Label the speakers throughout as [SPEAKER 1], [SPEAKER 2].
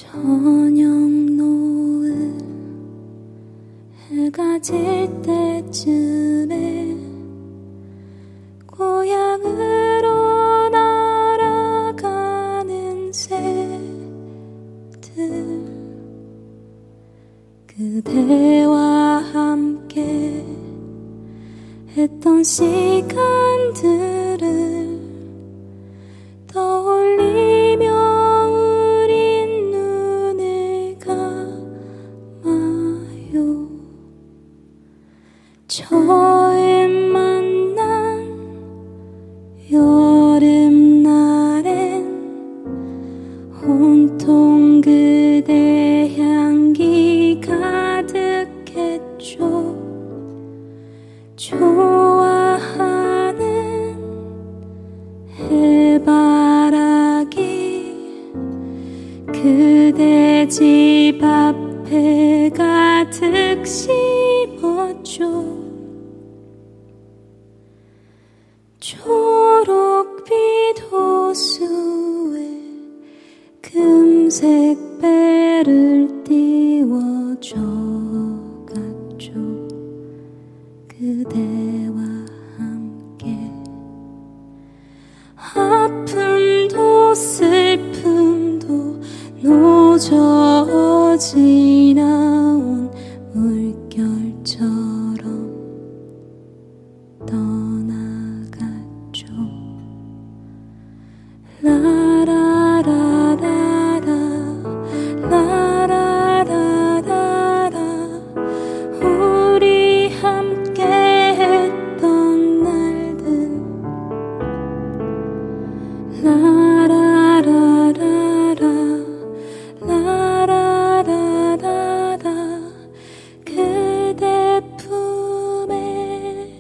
[SPEAKER 1] 저녁 노을 해가 질 때쯤에 고향으로 날아가는 새들 그대와 함께 했던 시간들을 떠올리며 우린 눈을 감아요. 처음 만난 여름날엔 온통 그대 향기 가득했죠. 좋아하는 해바라기 그대 집 앞에 가득 심었죠. 초록빛 호수에 금색 배를 띄워줘 갔죠. 그대와 함께 아픔도 슬픔도 노저 지나온 물결처럼 떠나갔죠. 라라라라라 라라라라라 우리 함께 했던 날들 라라라라라 라라라라라 그대 품에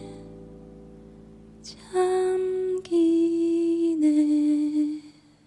[SPEAKER 1] 잠기네.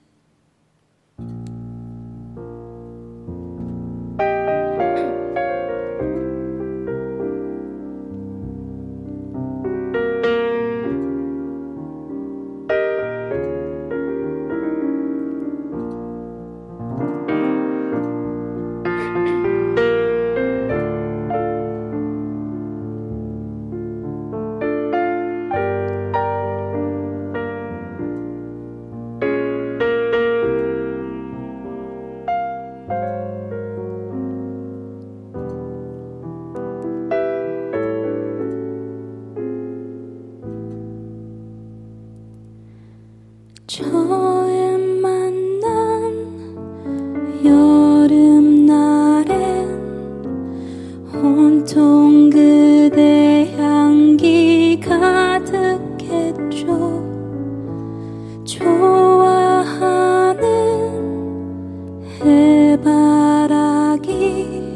[SPEAKER 1] 처음 만난 여름날엔 온통 그대 향기 가득했죠. 좋아하는 해바라기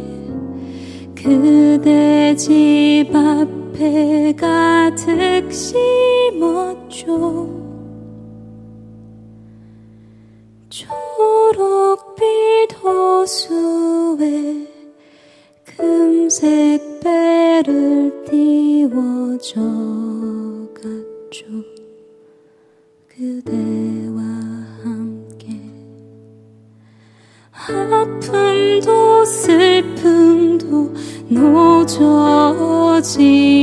[SPEAKER 1] 그대 집 앞에 가득 심었죠. 초록빛 호수에 금색 배를 띄워줘 갔죠. 그대와 함께 아픔도 슬픔도 노저지